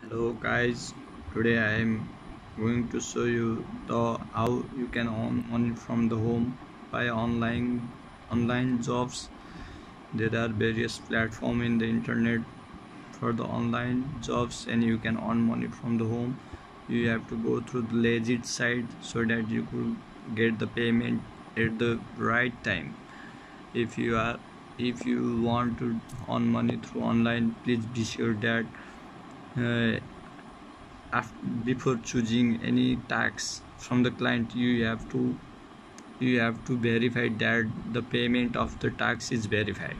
Hello guys, today I am going to show you how you can earn money from the home by online jobs. There are various platforms in the internet for the online jobs and you can earn money from the home. You have to go through the legit site so that you could get the payment at the right time. If you want to earn money through online, please be sure that uh, before choosing any tax from the client you have to verify that the payment of the tax is verified.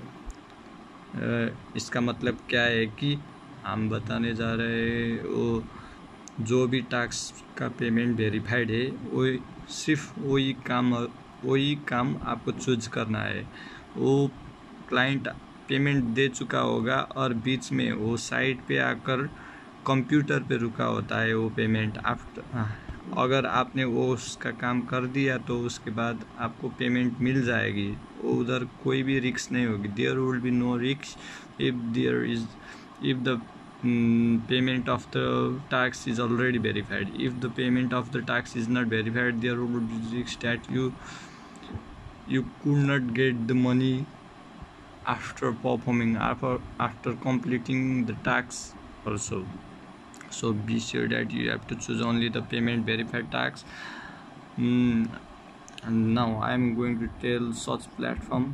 इसका मतलब क्या है कि हम बताने जा रहे हैं वो जो भी टैक्स का पेमेंट वेरीफाइड है वो सिर्फ वही काम आपको चूज करना है। वो क्लाइंट पेमेंट दे चुका होगा और बीच में वो साइट पे आकर कंप्यूटर पे रुका होता है वो पेमेंट। आफ्टर अगर आपने वो उसका काम कर दिया तो उसके बाद आपको पेमेंट मिल जाएगी। उधर कोई भी रिस्क नहीं होगी। There will be no risk if the payment of the tax is already verified. If the payment of the tax is not verified, there will be risk that you could not get the money after completing the tax also. So be sure that you have to choose only the payment verified tax. And now I am going to tell such platform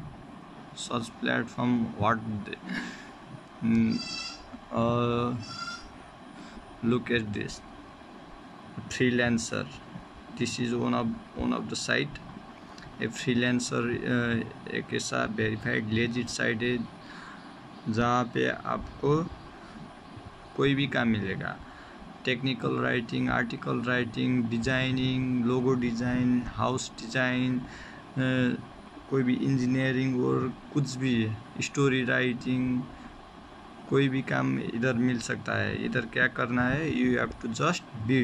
what they, look at this freelancer. This is one of the site. A freelancer एक ऐसा verified legit site है जहाँ पे आपको कोई भी काम मिलेगा। Technical writing, article writing, designing, logo design, house design, कोई भी इंजीनियरिंग और कुछ भी स्टोरी राइटिंग, कोई भी काम इधर मिल सकता है। इधर क्या करना है, you have to just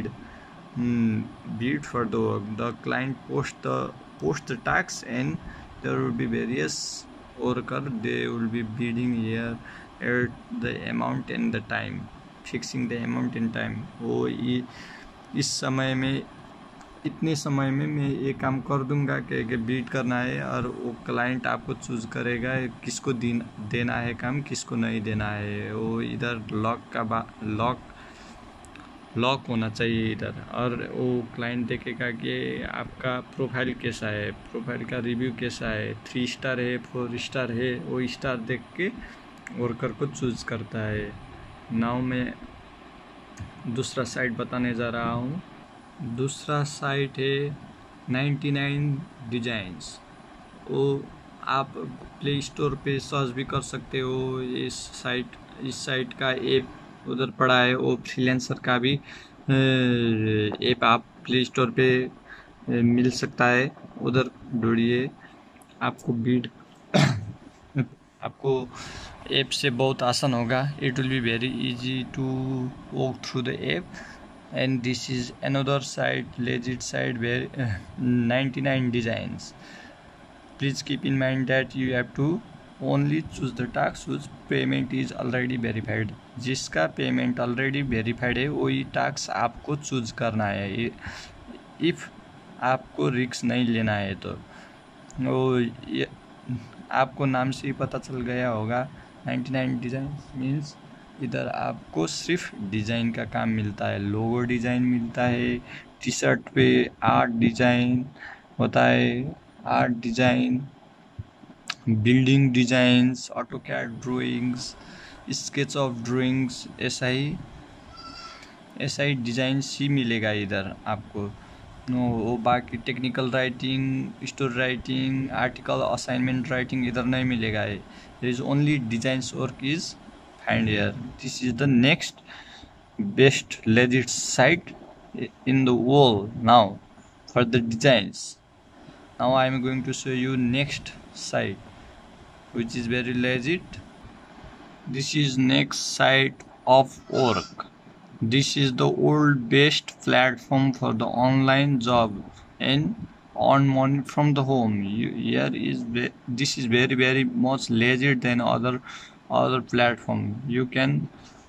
bid for the work. The client post the tax and there will be various worker. They will be bidding here at the amount and the time, fixing the amount and time. वो इस समय में इतने समय में मैं ये काम कर दूंगा कि बीट करना है और वो क्लाइंट आपको चूज़ करेगा किसको देना है काम, किसको नहीं देना है। वो इधर लॉक होना चाहिए इधर। और वो क्लाइंट देखेगा कि आपका प्रोफाइल कैसा है, प्रोफाइल का रिव्यू कैसा है, 3 स्टार है, 4 स्टार है। वो स्टार देख के वर्कर को चूज़ करता है। नाउ मैं दूसरा साइट बताने जा रहा हूँ। दूसरा साइट है 99 डिज़ाइंस। वो आप प्ले स्टोर पे सर्च भी कर सकते हो। इस साइट का ऐप उधर पड़ा है। वो फ्रीलांसर का भी ऐप आप प्ले स्टोर पे मिल सकता है, उधर ढूंढिए। आपको ऐप से बहुत आसान होगा। It will be very easy to walk through the app. And this is another site, legit site, very 99 designs. Please keep in mind that you have to only choose the tax whose payment is already verified. जिसका payment already verified है वही tax आपको choose करना है। If आपको risk नहीं लेना है तो वो आपको नाम से ही पता चल गया होगा। 99 डिज़ाइन मीन्स इधर आपको सिर्फ डिज़ाइन का काम मिलता है। लोगो डिज़ाइन मिलता है, टी शर्ट पे आर्ट डिज़ाइन होता है, art design, building designs, AutoCAD drawings, sketch of drawings, ऐसा ही डिज़ाइंस ही मिलेगा इधर आपको। वो बाकी technical writing, story writing, article assignment writing इधर नहीं मिलेगा। There is only designs work is find here. This is the next best legit site in the world now for the designs. Now I am going to show you next site which is very legit. This is next site of work. This is the world best platform for the online job and earn money from the home. This is very much legit than other platform. You can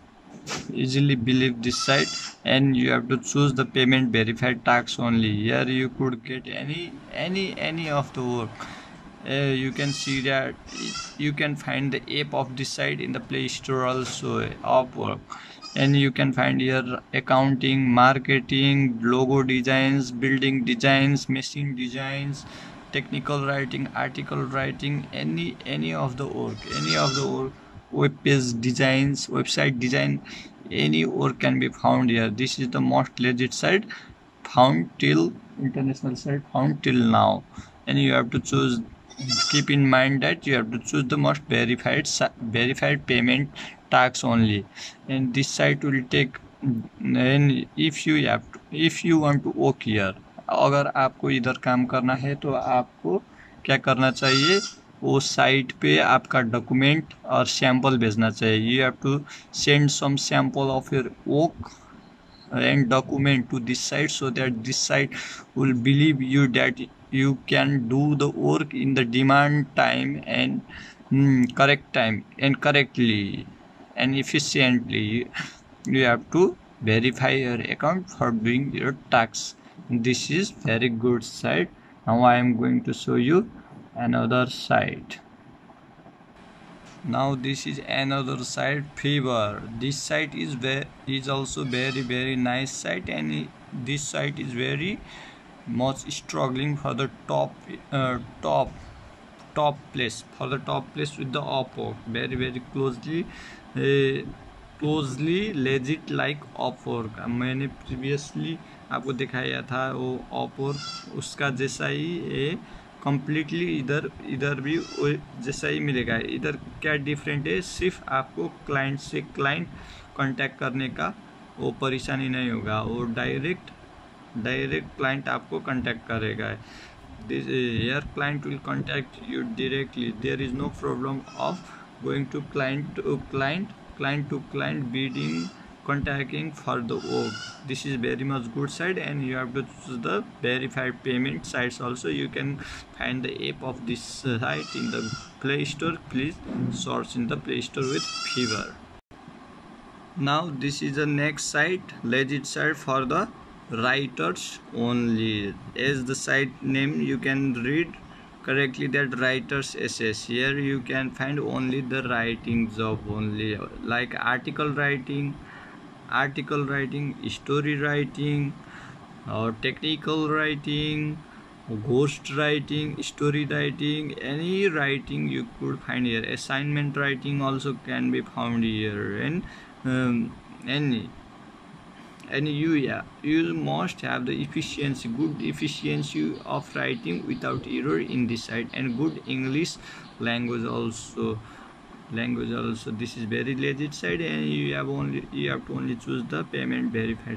easily believe this site, and you have to choose the payment verified tax only. Here you could get any of the work. You can see that you can find the app of this site in the Play Store also, Upwork, and you can find here accounting, marketing, logo designs, building designs, machine designs, technical writing, article writing, any of the work, web page designs, website design, any work can be found here. This is the most legit site found till international site found till now, and you have to choose. Keep in mind that you have to choose the most verified payment tax only, and this site will take. And if you want to work here, अगर आपको इधर काम करना है तो आपको क्या करना चाहिए, वो साइट पे आपका डॉक्यूमेंट और सैंपल भेजना चाहिए. You have to send some sample of your work and document to this site, so that this site will believe you that you can do the work in the demand time and correct time and correctly and efficiently. You have to verify your account for doing your tax. This is very good site. Now I am going to show you another site. Now this is another site, Fiverr. This site is also very nice site, and this site is very much struggling for the top place, with the Upwork. Very closely legit like Upwork. मैंने previously आपको दिखाया था वो Upwork, उसका जैसा ही completely इधर भी जैसा ही मिलेगा. इधर क्या डिफरेंट है, सिर्फ आपको क्लाइंट से क्लाइंट कांटेक्ट करने का वो परेशानी नहीं होगा, वो डायरेक्ट क्लाइंट आपको कांटेक्ट करेगा. This here client will contact you directly. There is no problem of going to client to client bidding, contacting for the work. This is very much good site, and you have to choose the verified payment sites also. You can find the app of this site in the Play Store. Please search in the Play Store with Fiverr. Now this is the next site, legit site for the writers only. As the site name you can read correctly that writers SS. Here you can find only the writing job only, like article writing, story writing, or technical writing, ghost writing, story writing, any writing you could find here. Assignment writing also can be found here, and you must have the good efficiency of writing without error in this site, and good English language also. This is very legit site, and you have to only choose the payment verified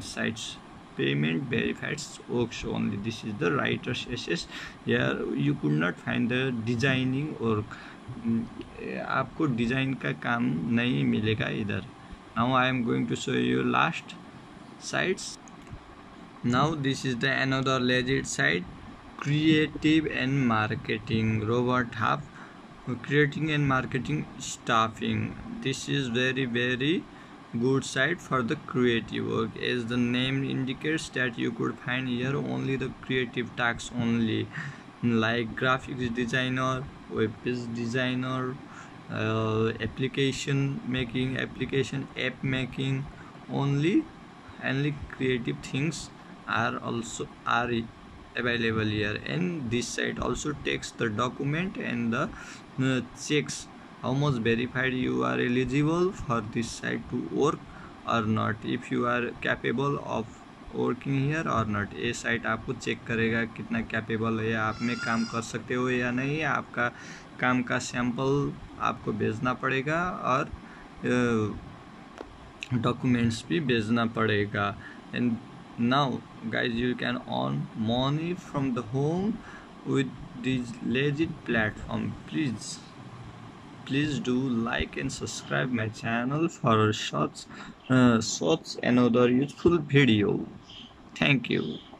works only. This is the writers SS. Here you could not find the designing work. आपको design का काम नहीं मिलेगा इधर. Now I am going to show you last sites. Now this is the another legit site, creative and marketing. Robert Half, creating and marketing staffing. This is very good site for the creative work. As the name indicates that you could find here only the creative tasks only, like graphics designer, web page designer, application making, app making. Only creative things are available here. And this site also takes the document and the checks how much verified you are eligible for this site to work or not, if you are capable of working here or not. ये site आपको check करेगा कितना capable है, आप में काम कर सकते हो या नहीं. आपका काम का सैंपल आपको भेजना पड़ेगा और documents भी भेजना पड़ेगा. And now guys, you can earn money from the home with this legit platform. Please do like and subscribe my channel for such another useful video. Thank you.